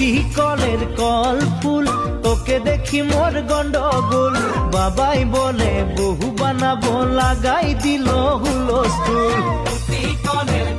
পুতি কলের কল ফুল তোকে দেখি মোর গন্ডগোল বাবাই বলে বহু বানাবো লাগাই দিল হুলস্থুল